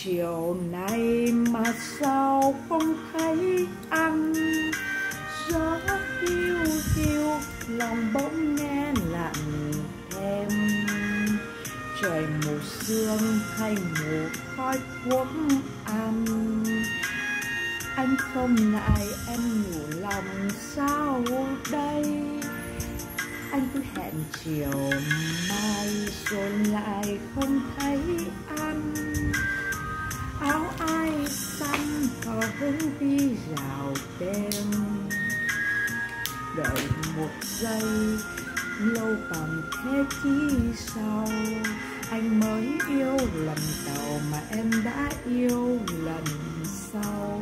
chiều nay mà sao không thấy anh. Gió hiu hiu lòng bỗng nghe lạnh thêm. Trời mù sương hay mù khói thuốc ăn. Anh không ngại em nhủ lòng sao đây. Anh cứ hẹn chiều mai rồi lại không thấy anh. Áo ai xanh hờ hững đi rào đêm. Đợi một giây lâu bằng thế chi sau. Anh mới yêu lần đầu mà em đã yêu lần sau.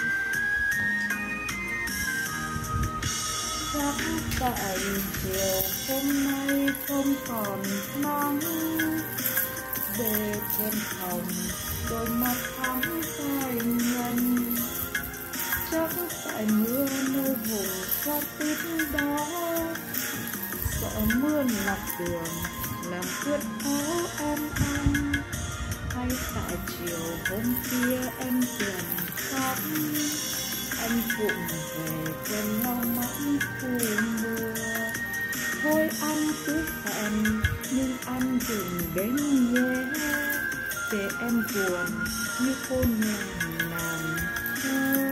Chắc tại chiều hôm nay không còn nắng. Để thêm hồng đôi mắt thắm phai ngân. Chắc tại mưa nơi vùng xa tít đó. Sợ mưa ngập đường làm ướt áo em ăn. Hay tại chiều hôm kia em buồn khóc. Anh vụng về quên lo mắt phủ mưa. Thôi anh cứ hẹn nhưng anh đừng đến nhé. Để em buồn như cô nàng nàng thơ.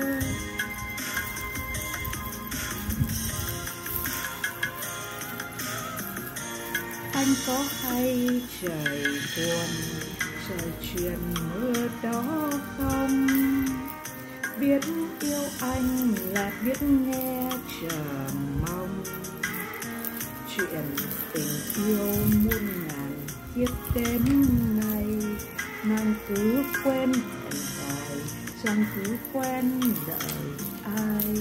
Anh có hay trời buồn, trời truyền mưa đó không? Biết yêu anh là biết nghe chờ mong. Chuyện tình yêu muôn ngàn kiếp đến nay. Nàng cứ quên hẹn hò, chẳng cứ quen đợi ai.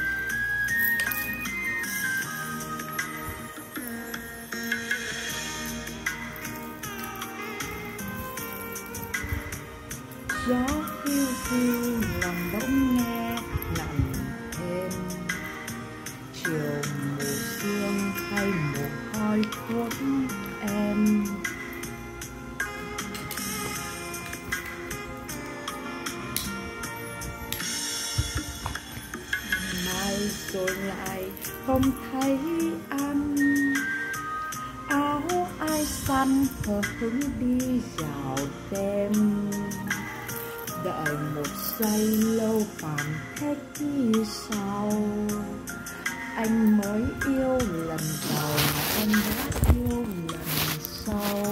Gió hiu hiu lòng bỗng nghe lạnh thêm. Chiều mù sương hay mù khói thuốc em. Mai rồi lại không thấy anh. Áo ai xanh hờ hững đi dạo đêm. Đợi một giây lâu phản thế chi sau. Anh mới yêu lần đầu mà em đã yêu lần sau.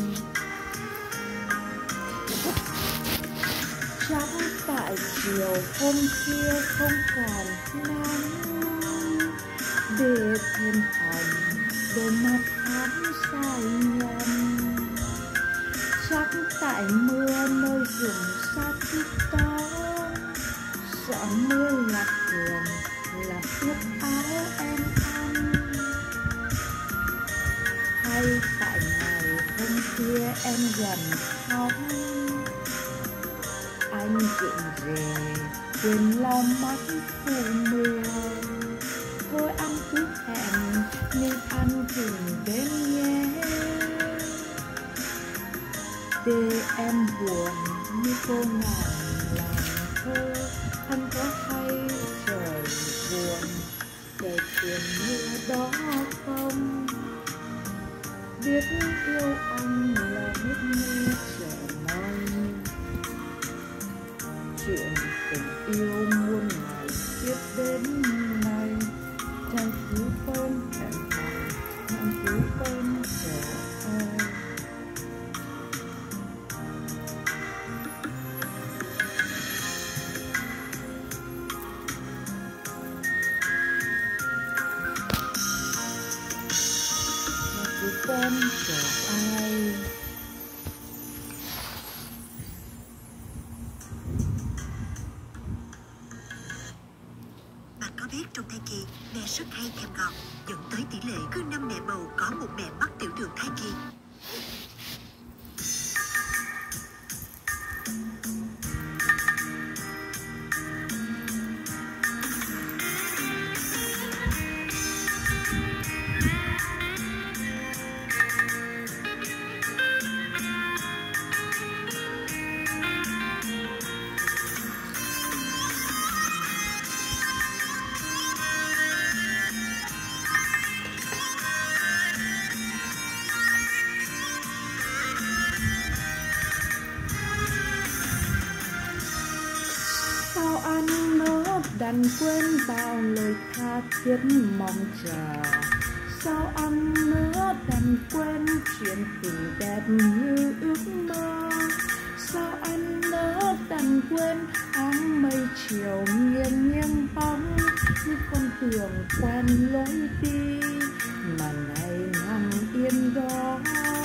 Chắc tại chiều hôm kia không còn nắng. Để thêm hồng đôi mắt thắm say ngân. Chắc tại mưa nơi rừng xa tít đó. Sợ mưa lạc đường làm ướt áo em ăn. Hay tại ngày hôm kia em gần khóc. Anh dựng về quên lau mắt phủ mưa. Thôi anh cứ hẹn nhưng anh đừng đến nhé. Để em buồn như cô nàng làm thơ. Anh có hay trời buồn, trời truyền mưa đó không? Biết yêu anh là biết nghe chờ mong. Chuyện tình yêu muôn ngày tiếp đến nay. Chẳng cứ quên hẹn hò, chẳng cứ quên chờ ai. Quen chờ ai. Bạn có biết trong thai kỳ, mẹ rất hay thèm ngọt, dẫn tới tỷ lệ cứ 5 mẹ bầu có một mẹ mắc tiểu đường thai kỳ. Sao anh nỡ đành quên bao lời tha thiết mong chờ? Sao anh nỡ đành quên chuyện tình đẹp như ước mơ? Sao anh nỡ đành quên áng mây chiều nghiêng nghiêng bóng như con đường quen lối đi mà nay nằm yên đó?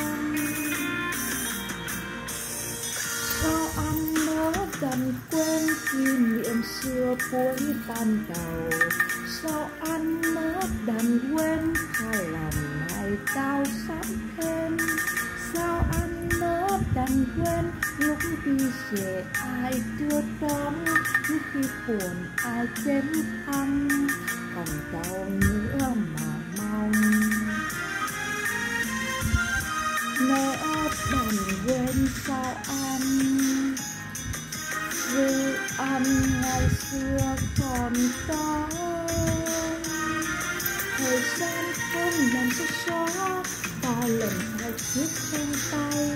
Sao anh nỡ đành quên kỷ niệm xưa cuối ban đầu? Sao anh nỡ đành quên hai lòng này cao sát thêm? Sao anh nỡ đành quên lúc đi về ai đưa đón, lúc khi buồn ai đến thăm, còn đâu nữa mà mong. Nỡ đành quên sao anh, vì anh ngày xưa còn đó. Thời gian không làm cho xóa bao lần phải viết trên tay.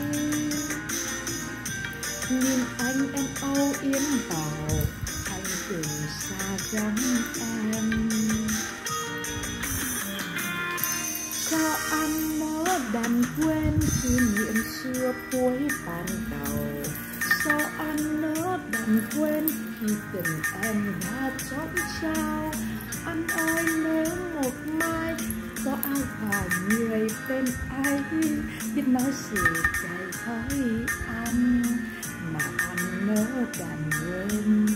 Nhìn anh em âu yếm vào, anh từng xa vắng em. Sao anh nỡ đành quên kỷ niệm xưa cuối ban đầu? Sao anh nỡ đành quên khi tình em đã chót trao? Anh ơi nếu một mai có ai hỏi người tên ấy, biết nói gì đầy với anh mà anh nỡ đành quên.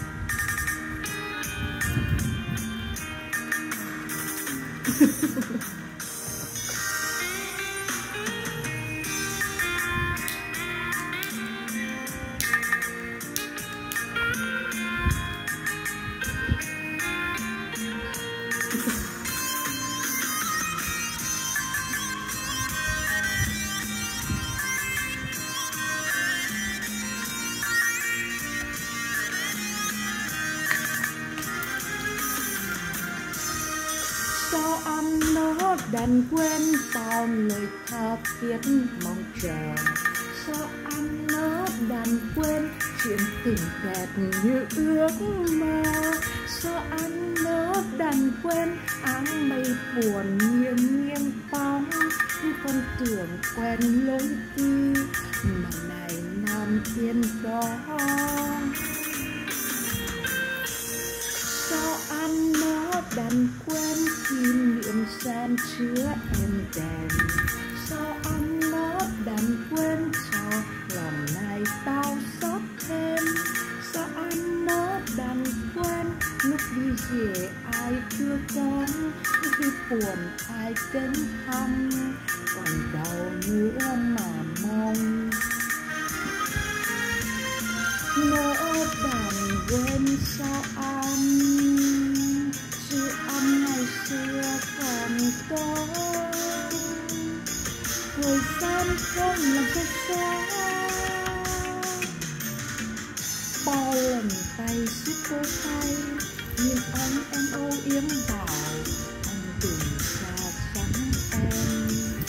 Sao anh nỡ đành quên bao lời tha thiết mong chờ? Sao anh nỡ đành quên chuyện tình đẹp như ước mơ? Sao anh nỡ đành quên áng mây buồn nghiêng nghiêng bóng như con đường quen lối đi mà này nằm yên đó? Sao anh nỡ đành quên kỷ niệm gian chứa êm đềm? Sao anh nỡ đành quên cho lòng này đau xót thêm? Sao anh nỡ đành quên lúc đi về ai đưa đón, lúc khi buồn ai đến thăm, còn đâu nữa mà mong. Nỡ đành quên sao anh, chứ anh ngày xưa còn đó. Thời gian không làm cho xóa bao lần tay xiết đôi tay. Nhìn anh em âu yếm vào, anh từng xa vắng em.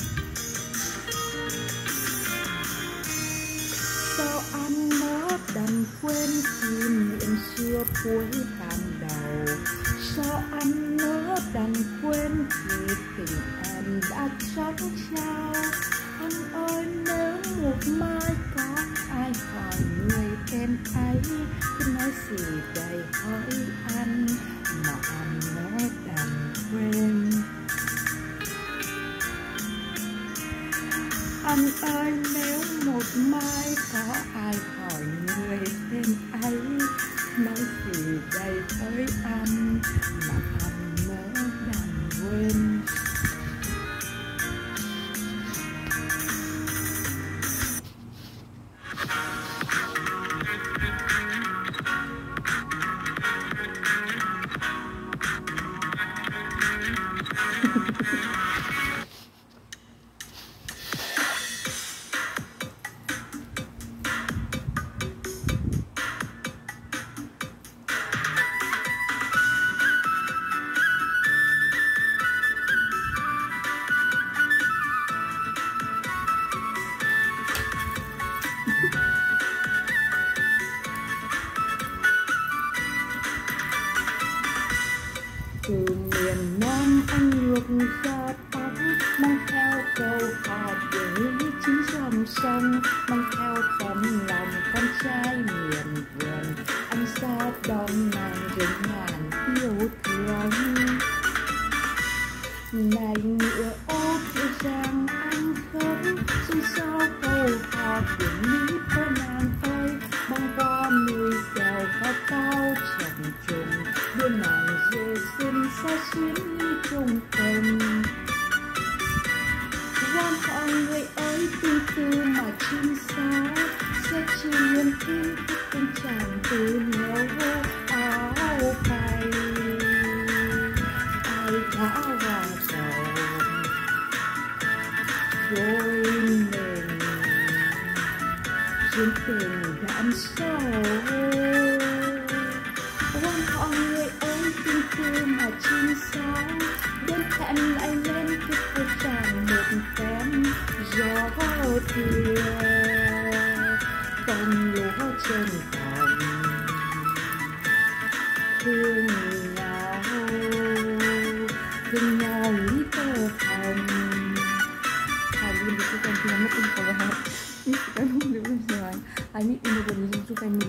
Sao anh nỡ đành quên kỷ niệm xưa cuối ban đầu? Sao anh nỡ đành quên khi tình em đã chót trao? Anh ơi nếu một mai có ai hỏi người tên ấy, cứ nói gì đầy hỏi anh mà anh nỡ đành quên. Anh ơi nếu một mai có ai hỏi người tên ấy, nói gì đây với anh mà anh nỡ đành quên. từ miền Nam anh ngược ra Bắc, mang theo câu hò để chín dòng sông, mang theo tấm lòng con trai miền vườn, anh xa đón nàng rừng ngàn yêu thương. Này ngựa ô kiệu giang anh khấn, xuân sao câu hò biển Mỹ cô nàng ơi, băng qua núi đèo cao cao chập trùng, đưa nàng về xin xa xuyến như trung tâm. Quan họ người ấy từ từ mà chim xa, sẽ chỉ niềm tin thức tình chàng từ nẻo áo bay. Ai đã vào giàu rồi mình duyên tình đã ăn sâu. Quan họ người ấy từ từ mà chim xa, đến hẹn lại lên thức với chàng một phen gió thưa cành lúa trên cành thương nhau lý tơ hồng. Kali ini bukan film pun kalau ini bukan film sebenarnya. Ini bukan suka ini.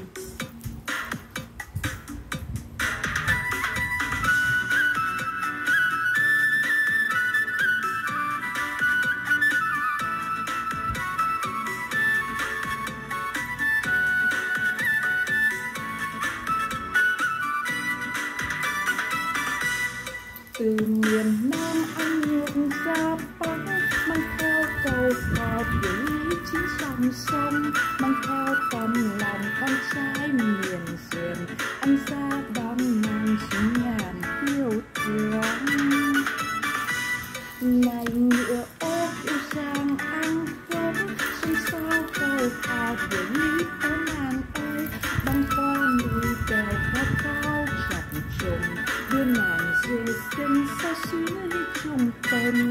Từ miền Nam anh ngược ra Bắc, mang theo câu hò biển Mỹ chín dòng sông, mang theo tấm lòng con trai miền sườn, anh ra đón nàng xuống ngàn yêu thương. Này ngựa ô kiệu giang anh khấn, xuân sao câu hò biển Mỹ cô nàng ơi, băng qua núi đèo cao cao chập trùng, đưa nàng về xin xa xuyến trung tâm.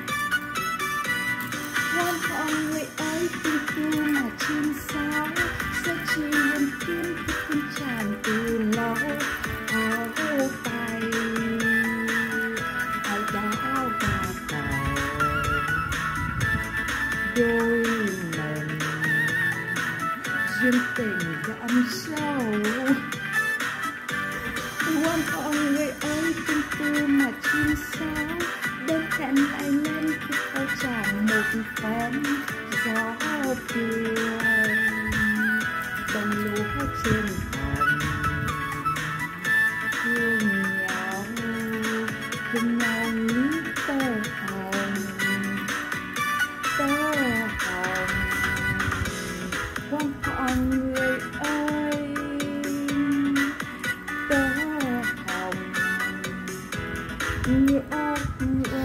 Quan họ người ấy từ từ mà chim sao, sẽ chỉ niềm tin thức con chàng từ lâu áo tay. Ai đã vào tàu đôi mình duyên tình đã ăn sâu. Quan họ người ấy từ từ mà chim sao, đến hẹn lại lên thức với chàng một phen gió thưa đồng lúa trên cành thương nhau ní tơ hồng. Quan họ người ơi tơ hồng, ngựa